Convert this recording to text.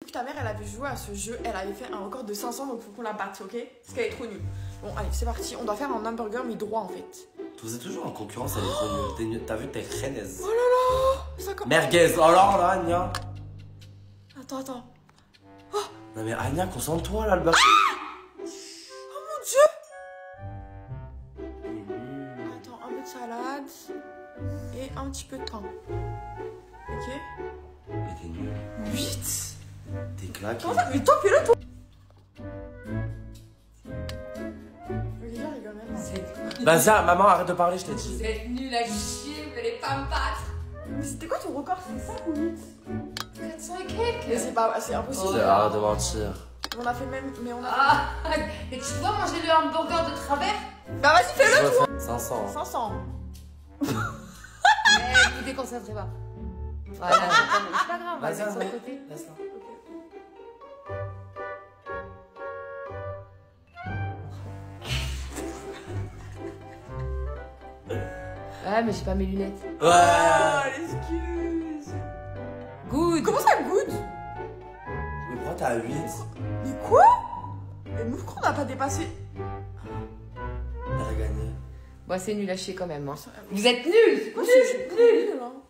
Ta mère, elle avait joué à ce jeu, elle avait fait un record de 500, donc faut qu'on la batte, ok? Parce qu'elle est trop nulle. Bon, allez, c'est parti. On doit faire un hamburger, mais droit en fait. Vous êtes toujours en concurrence, elle est trop nulle. T'as vu, t'es renaise. Oh là là! Ça commence. Merguez, oh là là, Anya. Attends. Non mais Anya, concentre-toi là, le bac. Oh mon dieu! Attends, un peu de salade et un petit peu de pain. Ok? Mais t'es nulle. 8. T'es claqué. Comment ça? Mais toi, fais-le toi! Les gars rigolent même. Vas-y, maman, arrête de parler, je t'ai dit. Vous êtes nuls à chier, vous allez pas me battre. Mais c'était quoi ton record? C'est 5 ou 8? 400 et quelques. Mais c'est impossible. Arrête de mentir. On a fait même. Mais on a. Ah, et tu dois manger le hamburger de travers? Bah vas-y, fais-le toi! 500. 500. Vous déconcentrez pas. Voilà, c'est pas grave, on va Vas-y, mettre sur le vas-y. côté. Laisse-la. Ouais, mais j'ai pas mes lunettes. Ah, Ouais. l'excuse. Good. Comment ça goûte? Mais pourquoi t'as 8? Mais quoi? Mais nous, pourquoi on n'a pas dépassé? T'as gagné. Bon, c'est nul à chier quand même. Hein. Vous êtes nuls. Quoi, c'est nul, hein?